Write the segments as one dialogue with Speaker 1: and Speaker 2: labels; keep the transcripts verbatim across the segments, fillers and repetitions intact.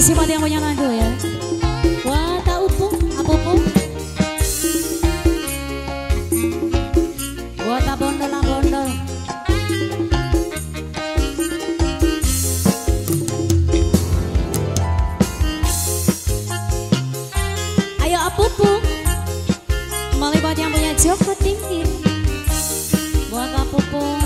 Speaker 1: kasih buat yang punya lagu ya. Wah, tak upung, apa upung? Buat tak bondol, tak bondol. Ayo apa upung? Kembali buat yang punya Joko tinggi. Buat apa upung?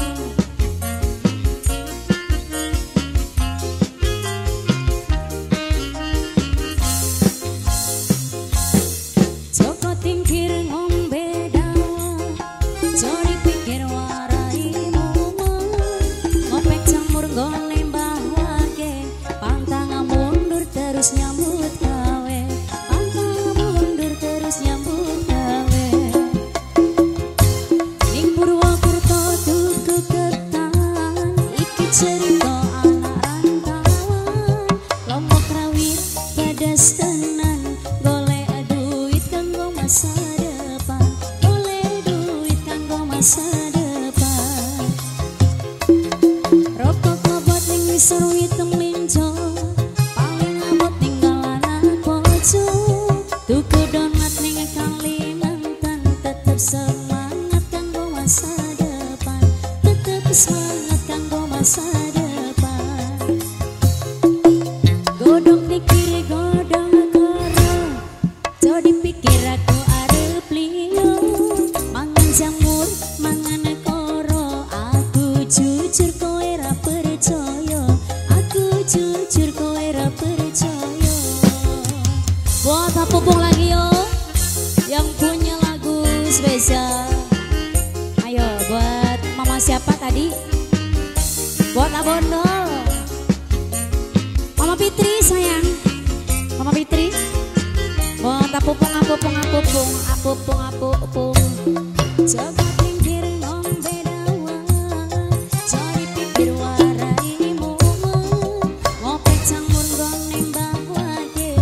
Speaker 2: Terus nyambut gawe, pantang mundur terus nyambut gawe. Ning Purwokerto tuku ketan, iki cerita anak rantauan. Lombok rawit pedes tenan, golek duit kanggo masa depan, golek duit kanggo masa depan. Rokok kobot ning ngisor witung linjo, tuku donat ning Kalimantan, tetep semangat kanggo masa depan, tetep semangat kanggo masa depan. Godong dikiri godong koro, jo dipikir aku arep liyo. Mangan jamur, mangan koro, aku jujur kowe ra percaya, aku jujur kowe ra percaya. Buat apa pupung lagi yo yang punya lagu spesial. Ayo buat mama siapa tadi? Buat Abondol, Mama Fitri sayang, Mama Fitri. Buat apa pupung apa pupung apa pupung apa pupung apa pupung. Coba pinggir ngombe dawan, cari pikir waraimu, ngopek campur goneng bawake.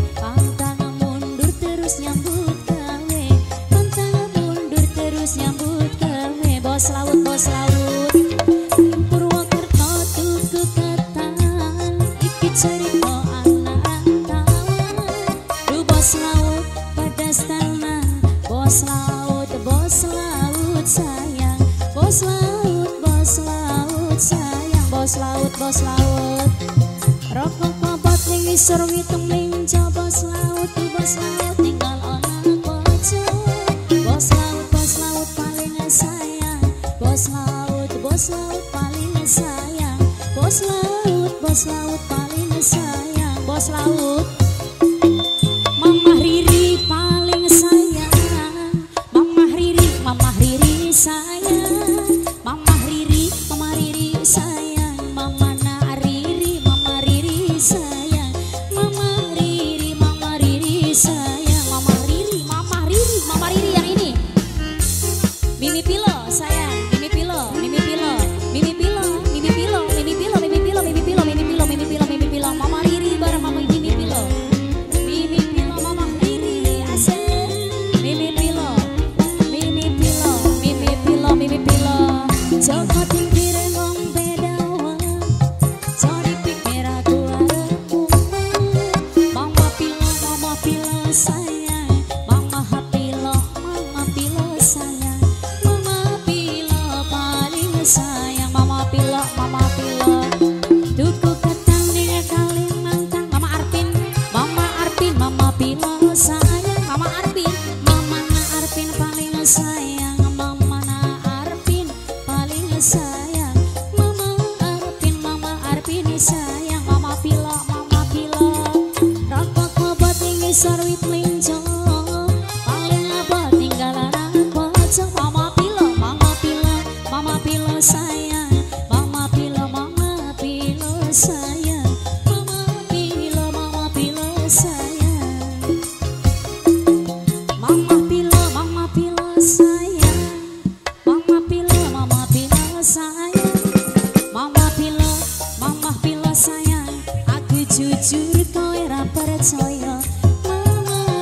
Speaker 2: Terus nyambut gawe, pantang mundur terus nyambut gawe. Bos laut, bos laut, Purwokerto tuku ketan, iki cerita anak rantauan. Duh bos laut pedas tenan, bos laut, bos laut sayang, bos laut, bos laut sayang, bos laut, bos laut. Rokok kobot ning ngisor witung linjo, bos laut, bos laut tinggal anak bocah. Bos laut, bos laut paling sayang, bos laut, bos laut paling sayang, bos laut, bos laut paling sayang, bos laut. Mama Riri paling sayang, Mama Riri, Mama Riri sayang, Mama Riri, Mama Riri sayang, Mama Nariri, Mama Riri sayang, Mama Riri, Mama Riri sayang, Mama Riri, Mama Riri, Mama Riri yang ini. Mimi Pilo sayang, Mimi Pilo, Mimi Pilo, Mimi Pilo, Mimi Pilo, Mimi Pilo, Mimi Pilo, Mimi Pilo, Mimi Pilo, Mimi Pilo, Mimi Pilo, Mama Riri bareng Mama Mimi Pilo, Mimi Pilo, Mama Riri asik, Mimi Pilo, Mimi Pilo, Mimi Pilo, Mimi Pilo. Joko tinggi ngombe dawan, jo dipikir aku arep pulang. Mama Pilo, Mama Pilo sayang, Mama Pilo, Mama Pilo sayang, Mama Pilo paling sayang, Mama Pilo, Mama Pilo. Tuku ketan ning Kalimantan, Mama Arpin, Mama Arpin, Mama Pilo sayang, Mama Arpin, Mama Na Arpin paling sayang, Mama Na Arpin paling sayang, Mama Arpin, Mama Arpin sayang, Mama Pilo, Mama Pilo. Rokok kobot ning ngisor wit linjo, paling abot tinggal anak bocah. Mama Pilo, Mama Pilo, Mama Pilo sayang, Mama Pilo, Mama Pilo sayang, Mama Pilo, Mama Pilo sayang, Mama Pilo, Mama Pilo sayang, Mama Pilo, Mama Pilo sayang, Mama Pilo, Mama Pilo sayang. Aku jujur kowe ra percaya, Mama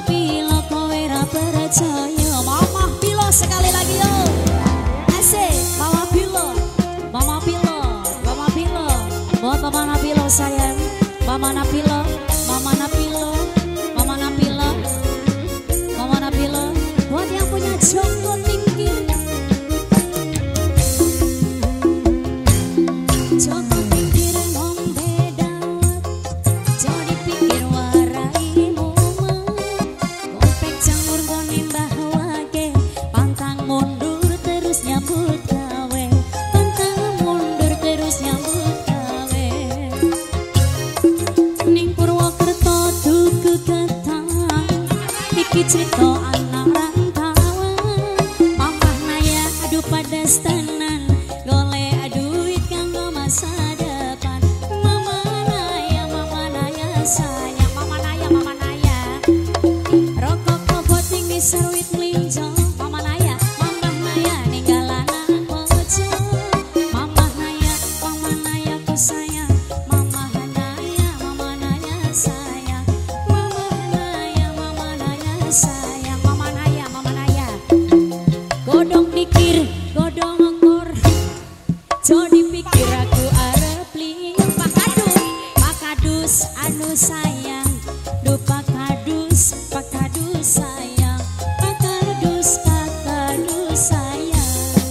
Speaker 2: iki cerita anak rantauan. Mama naya aduh padas tenan, golek duit kanggo masa depan. Mama naya, mama naya sayang, mama naya, mama naya. Rokok kobot ning diseruit melinjo. Mama naya, mama naya ninggal anak bojo. Mama naya, mama naya ku sayang. Mama naya, mama naya sayang. Mama naya, mama naya sayang. Mama naya, mama naya. Godong pikir, godong ngor. Jodi pikir aku arep liya pakadus, pakadus anu sayang. Duh pakadus, pakadus sayang. Pakadus, pakadus sayang.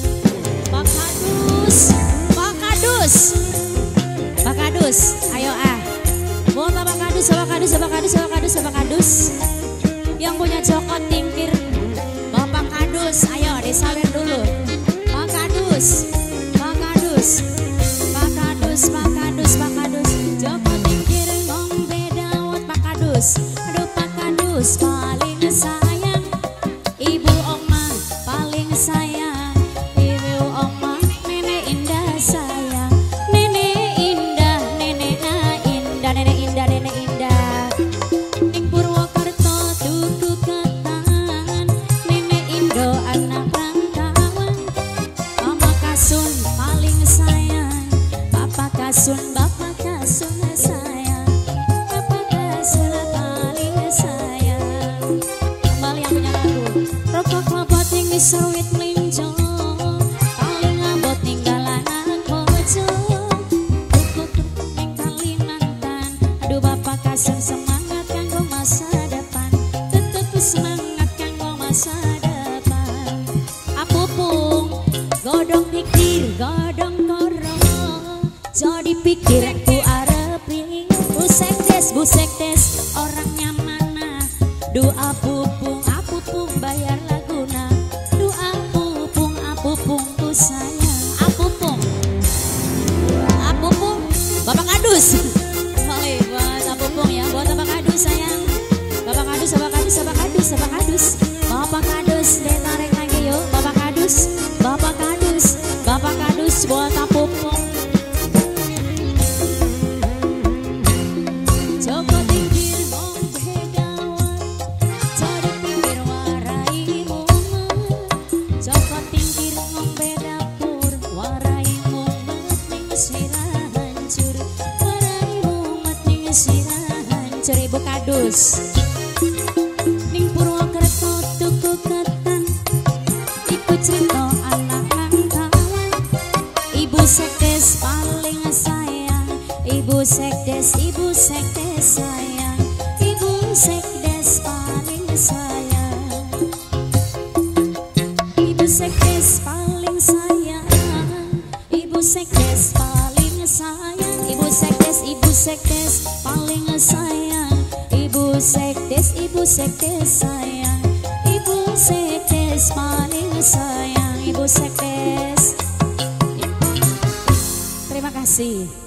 Speaker 2: Pakadus, pakadus. Pakadus, ayo ah. Buat pakadus, pakadus, pakadus, pakadus, pakadus. Yang punya cokot tingkir, Bapak Kadus, ayo disawer dulu. Pakadus, pakadus, pakadus, pakadus, pakadus. Cokot tingkir ngombe dawet pakadus. Aduh pakadus paling sayang. Ibu oma paling sayang. Ibu oma nenek indah sayang. Nenek indah, nenek indah, nenek indah, nenek indah. Ning Purwokerto tuku ketan, nenek Indo anak rantauan. Mama Kasun paling sayang, Papa Kasun, Bapak Kasun sayang. Papa Kasun paling sayang. Kembali yang punya lagu. Rokok klobot ning disawit melinjo, paling abot ninggal anak bojo. Tukuk ning Kalimantan, aduh Bapak Kasun semangat kanggo masa depan. Tetep semangat kanggo masa depan. Apupung godong pikir, godong koro. Jadi pikir aku arep liya. Busek des, busek des, orangnya mana? Duh apupung, apupung bayar laguna. Duh apupung, apupung ku sayang. Apupung, apupung, Bapak Kadus. Boleh buat apupung ya, buat Bapak Kadus sayang. Bapak Kadus, Bapak Kadus, Bapak Kadus, Bapak Kadus. Bapak Kadus, ditarik lagi yuk. Bapak Kadus, Bapak Kadus, Bapak Kadus buat apupung. Coba tingkir ngombe dawet, jadi pinggir warai mumet. Coba tingkir ngombe dapur, warai mumet ning sirah hancur. Warai mumet ning sirah hancur. Ibu Kadus ning Purwokerto tuku ketan, iku cerita anak rantauan. Ibu sekdes paling sayang, Ibu sekdes, Ibu sekdes sayang. Ibu sekdes paling sayang. Ibu sekdes paling sayang. Ibu sekdes paling sayang. Ibu sekdes, Ibu sekdes paling sayang. Ibu sekdes, Ibu sekdes sayang. Ibu sekdes paling sayang. Ibu sekdes. Terima kasih.